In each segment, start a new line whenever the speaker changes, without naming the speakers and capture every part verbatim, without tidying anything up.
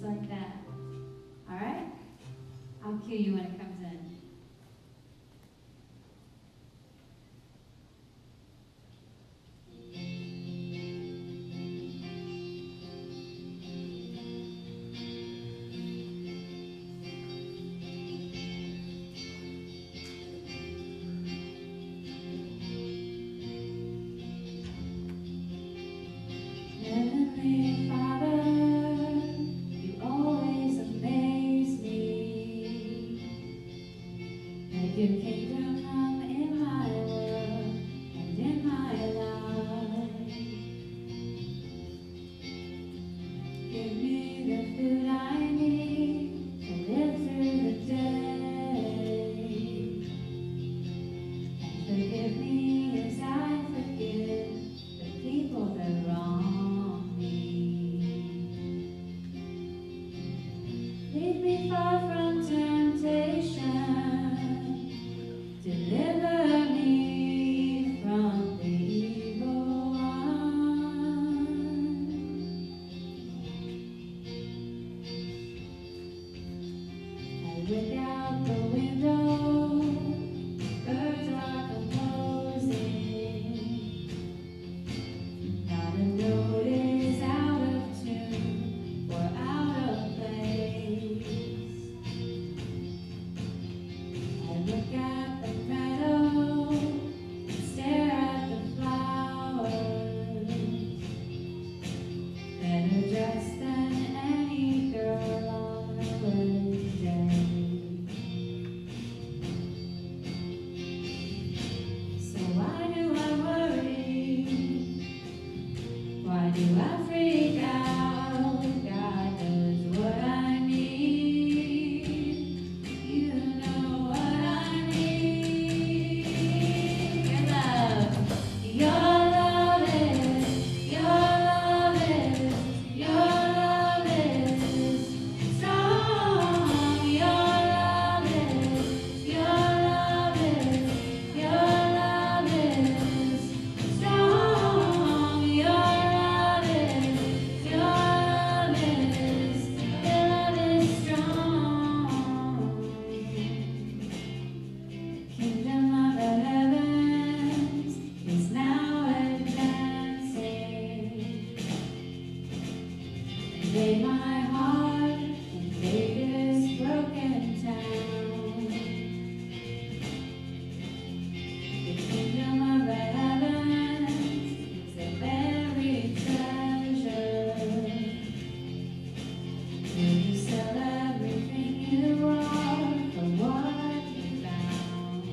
like that. All right? I'll cue you when it comes in.
Heavenly Father, you always amaze me. Let your kingdom come in my world and in my life. Give me the food I need to live through the day. And forgive me as I forgive the people that wrong me. Lead me far from temptation. Deliver me from the evil one. I look out the window, birds are composing. Not a note is out of tune or out of place. I look at the meadow and stare at the flowers, better dressed than any girl on a wedding day. So why do I worry? Why do I freak out? God knows what I need. You know what I need. Your love, your love is, your love is, your love is strong. Your love is, your love is, your love is strong. Your love is, your love is, your love is strong. Kingdom of the heavens is now advancing. Invade my heart, invade this broken town. The kingdom of the heavens is a buried treasure. Will you sell everything you are for what you found?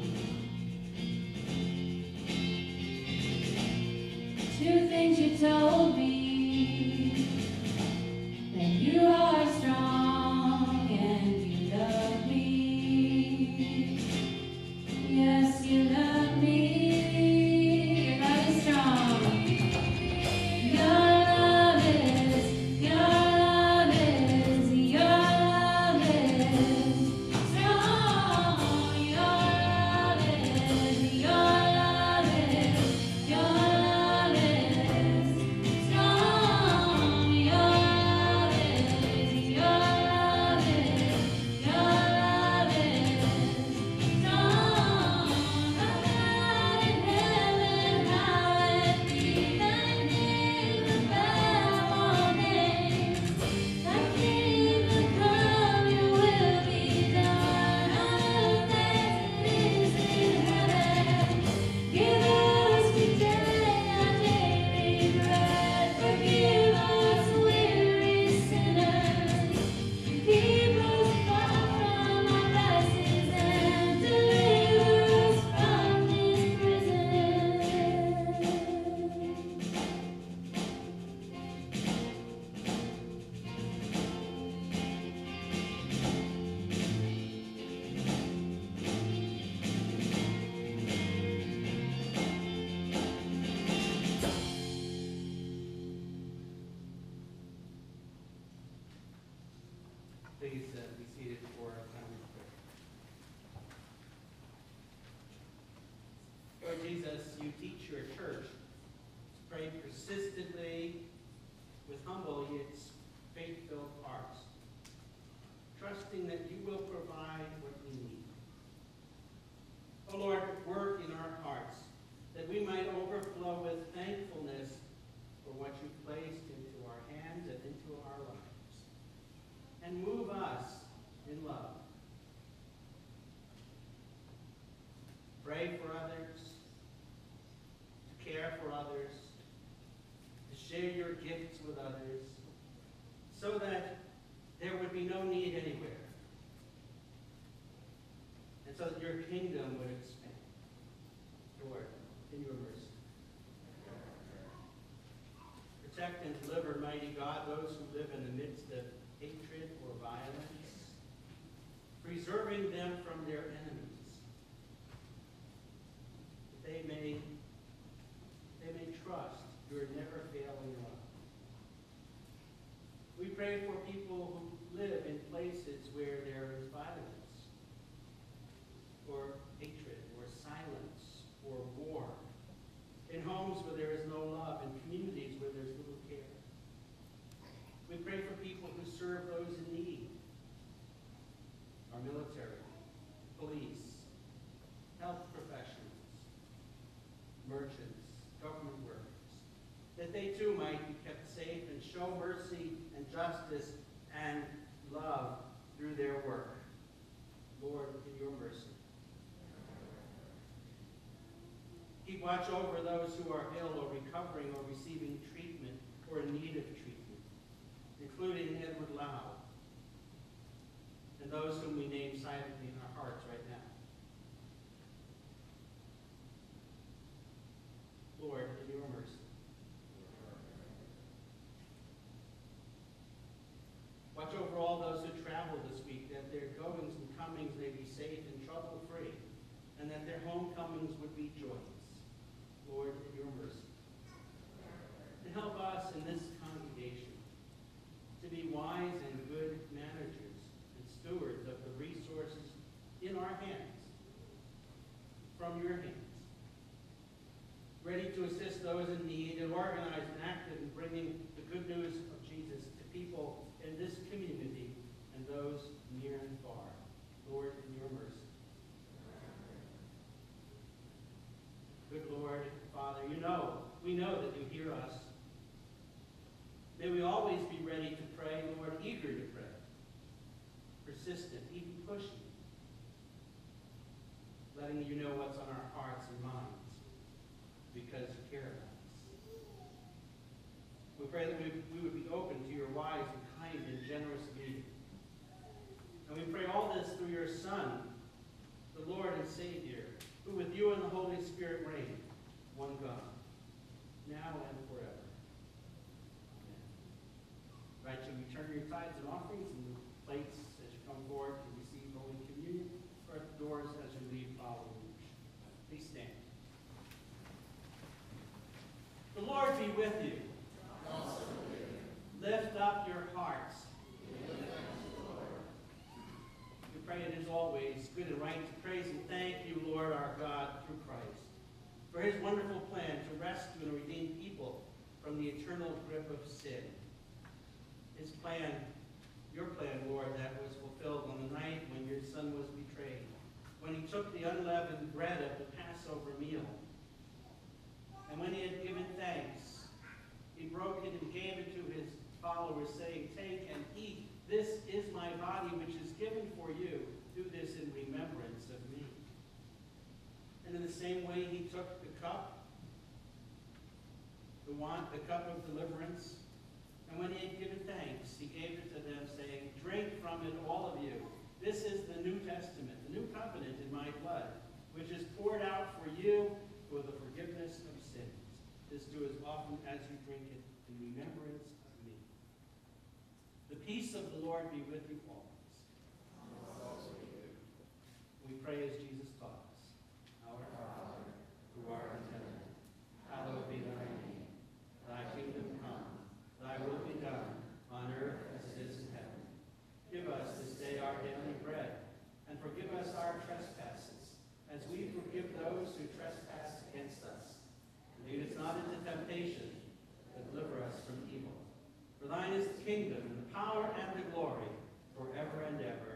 Two things you told me, that you are strong and you love me. Yes, you love me. Your love is strong. Your love is, your love is, your love is strong. Your love is, your love is, your love is strong. Your love is, your love is, your love is strong. God in heaven, hallowed be thy name. Above all names, thy kingdom come, your will be done on earth as it is in heaven. Give us today our daily bread. Forgive us, weary sinners. Keep us far from our vices and deliver us from this prison.
Please uh, be seated for our time of prayer. Lord Jesus, you teach your church to pray persistently with humble yet faith-filled hearts. trusting that you will provide what we need. Oh Lord, work in our hearts, that we might overflow with thankfulness for what you've placed into our hands and into our lives. And move us in love. Pray for others, to care for others, to share your gifts with others, so that there would be no need anywhere, and so that your kingdom would expand. Lord, in your mercy. Protect and deliver, mighty God, those who live in the midst of hatred or violence, preserving them from their enemies, that they may, they may trust your never-failing love. We pray for people who live in places where there is violence, or hatred, or silence, or war, in homes where there is no love, in communities where there's little care. We pray for people who serve those in need, our military, police, health professionals, merchants, government workers, that they too might be kept safe and show mercy and justice and love through their work. Lord, in your mercy. Keep watch over those who are ill or recovering or receiving treatment or in need of treatment, including Edward Lau and those whom we name silently in our hearts right now. Lord, in your mercy. Watch over all those who travel this week, that their goings and comings may be safe and trouble-free, and that their homecomings would be joyous. Lord, in your mercy. And help us in this congregation to be wise and good managers and stewards of the resources in our hands, from your hands, ready to assist those in need and organized and active in bringing the good news of Jesus to people in this community and those near and far. Lord, in your mercy. Good Lord, Father, you know, we know that you hear us. May we always be ready to pray, Lord, eager to pray, persistent, even pushing, letting you know what's on our hearts and minds, because you care about us. We pray that we, we would be open to your wise and kind and generous leading. And we pray all this through your Son, the Lord and Savior, who with you and the Holy Spirit reign, one God, now and forever. Amen. Right, you return your tithes and offerings and the plates as you come forward to receive Holy Communion, or at the doors as you leave following worship. Please stand. The Lord be with you.
Also with you.
Lift up your hearts. We pray it is always good and right to praise and thank you, Lord our God, through Christ, for his wonderful plan to rescue and redeem people from the eternal grip of sin. His plan, your plan, Lord, that was fulfilled on the night when your Son was betrayed, when he took the unleavened bread of the Passover meal, and when he had given thanks, he broke it and gave it to his followers, saying, "Take and eat. This is my body, which is given for you. Do this in remembrance of me." And in the same way, he took the cup, the wine, the cup of deliverance, and when he had given thanks, he gave it to them, saying, "Drink from it, all of you. This is the New Testament, the new covenant in my blood, which is poured out for you for the forgiveness of sins. This do as often as you drink it in remembrance of me." The peace of the Lord be with you always. We pray as Jesus taught us. Our Father, who art in heaven, hallowed be thy name. Thy kingdom come, thy will be done, on earth as it is in heaven. Give us this day our daily bread, and forgive us our trespasses, as we forgive those who trespass against us. Lead us not into temptation, but deliver us from evil. For thine is the kingdom, and the power, and the glory, forever and ever.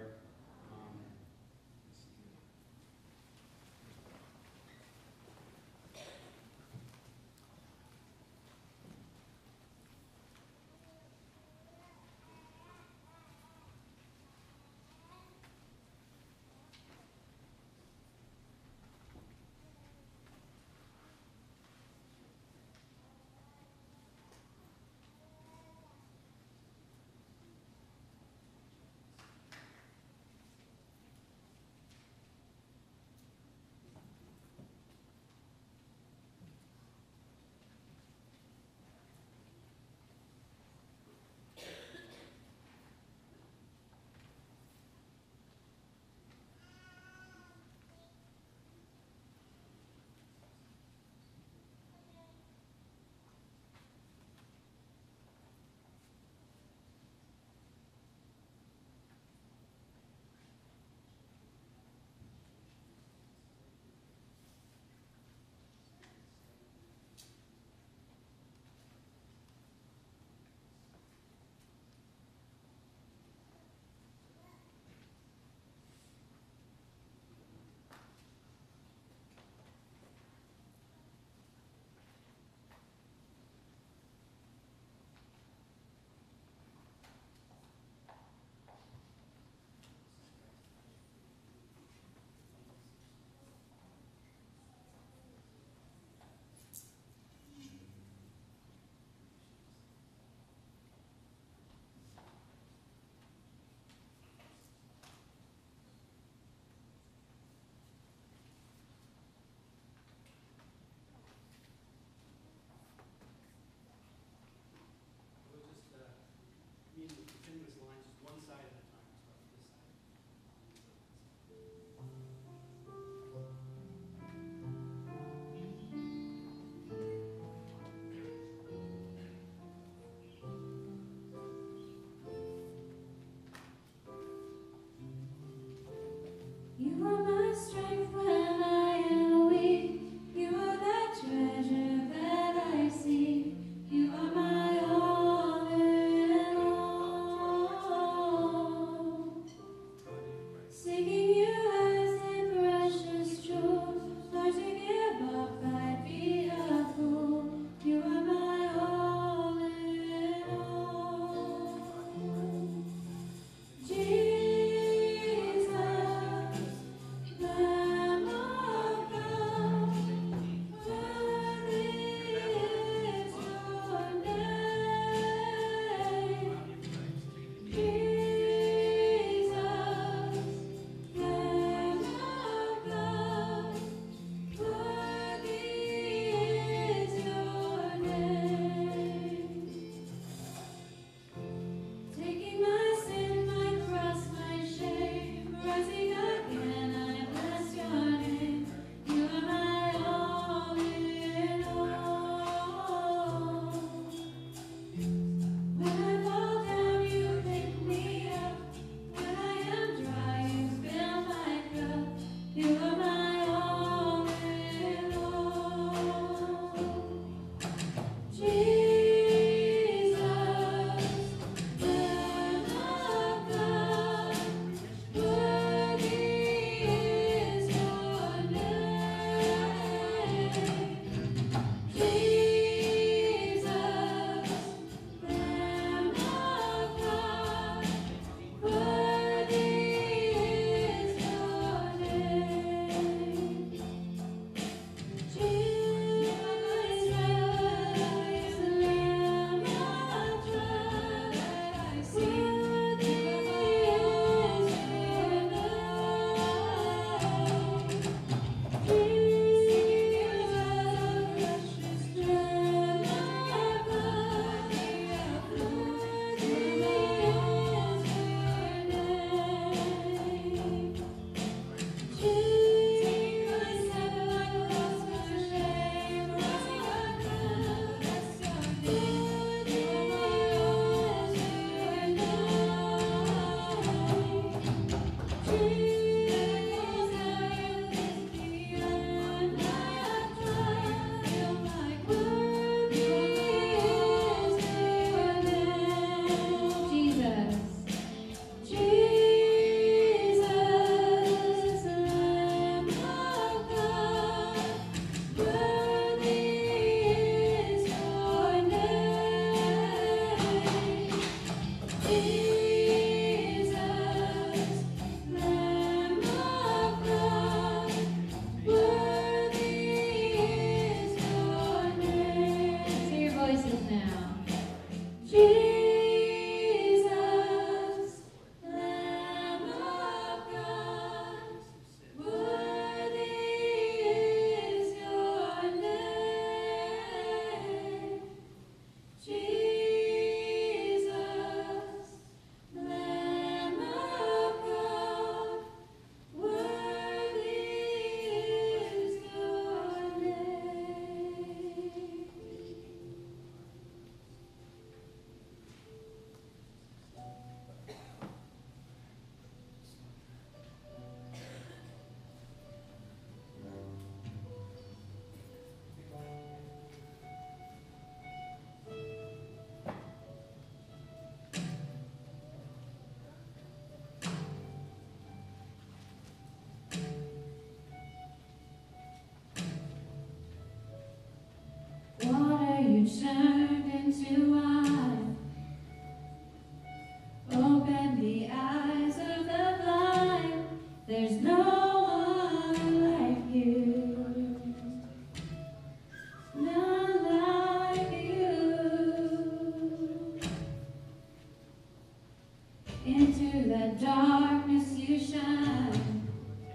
Into the darkness you shine.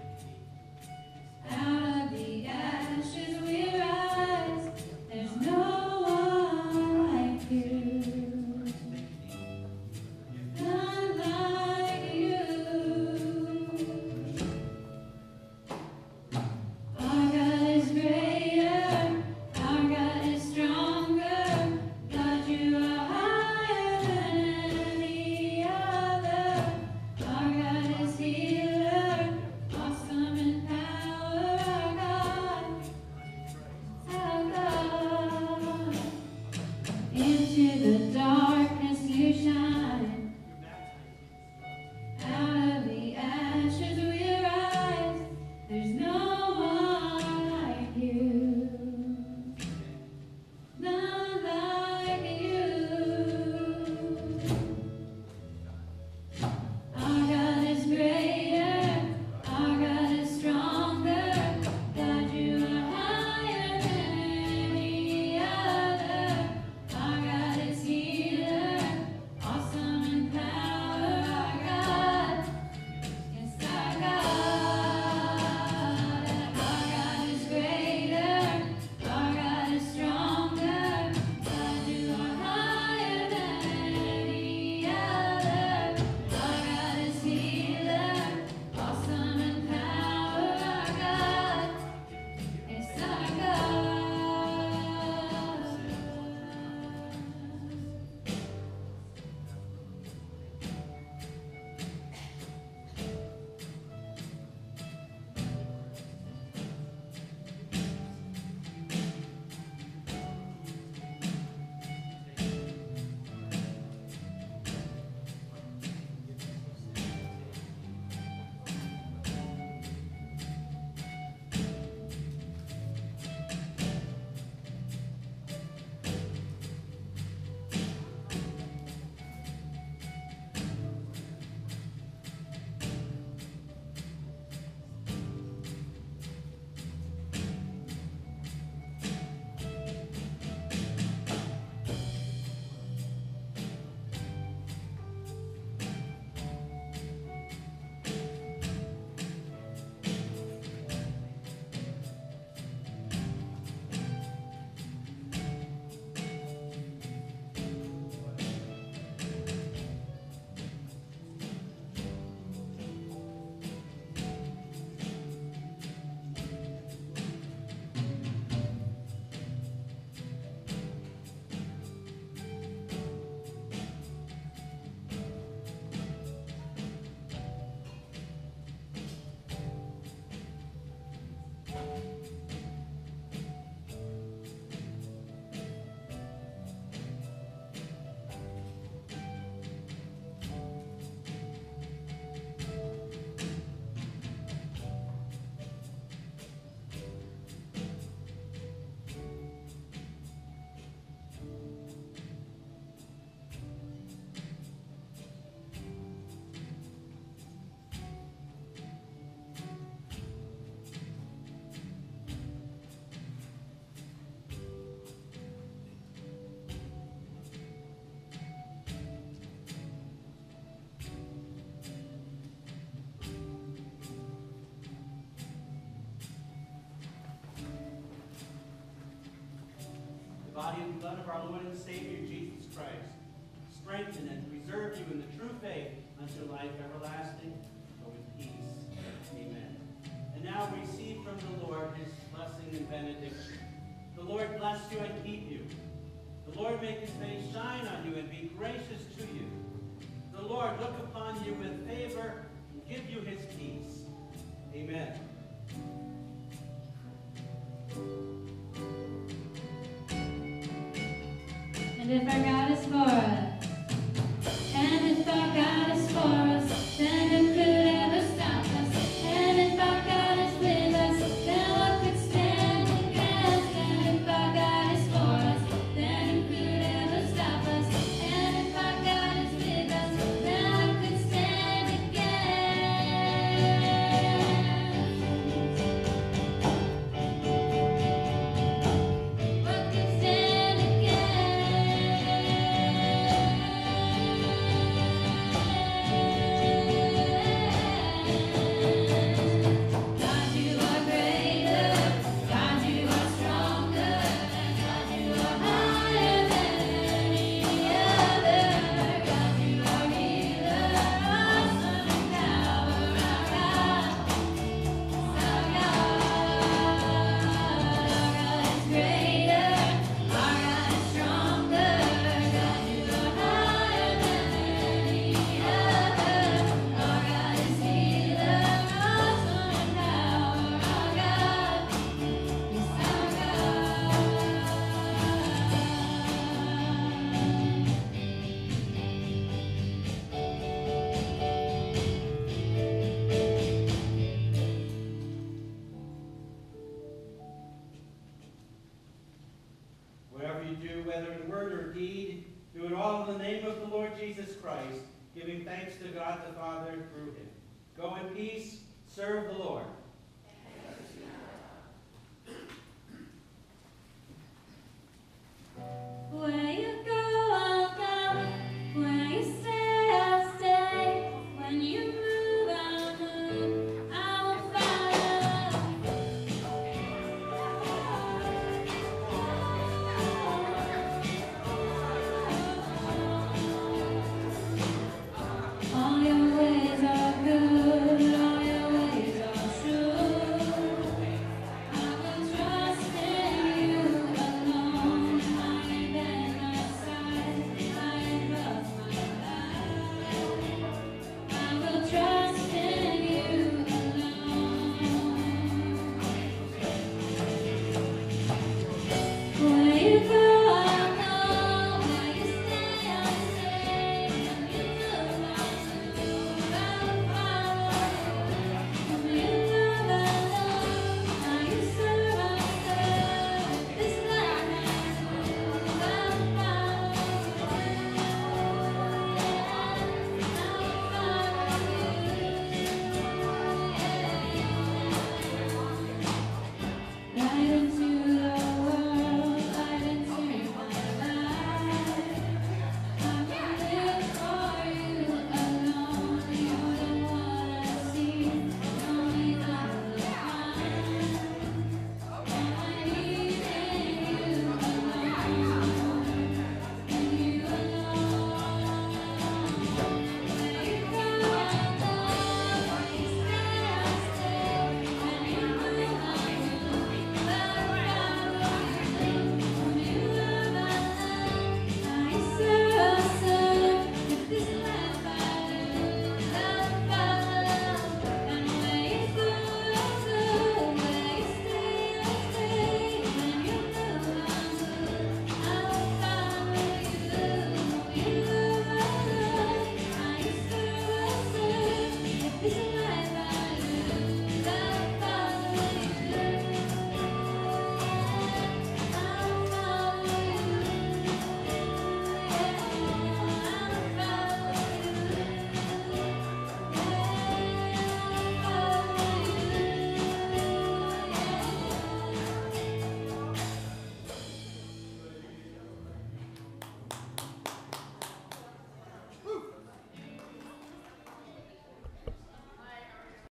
Out of the ashes we rise. There's no one like you. None like you. Our God is greater. Our God is stronger. God, you are higher than any other. Our God is healer, awesome in power. Our God, our God. Into the darkness you shine. Out of the ashes we rise. There's no one like you. None like you. Our God is greater. Our God is stronger. God, you are higher than any other. Our God is healer, awesome in power. Our God, yes, our God. Our God is greater. Our God is stronger. God, you are higher than any other. Our God is healer, awesome in power. Our God, yes, our God.
The body and blood of our Lord and Savior Jesus Christ, strengthen and preserve you in the true faith unto life everlasting. Go with peace. Amen. And now receive from the Lord his blessing and benediction. The Lord bless you and keep you. The Lord make his face shine on you and be gracious to you. The Lord look upon you with favor and give you his peace. Amen.
And if our God is for us, and if our God is for us, then who could ever stop us? And if our God is with us, then what could stand against? And if our God is for us, then who could ever stop us? And if our God is with us, then what could stand against?
God the Father through him. Go in peace. Serve the Lord.
When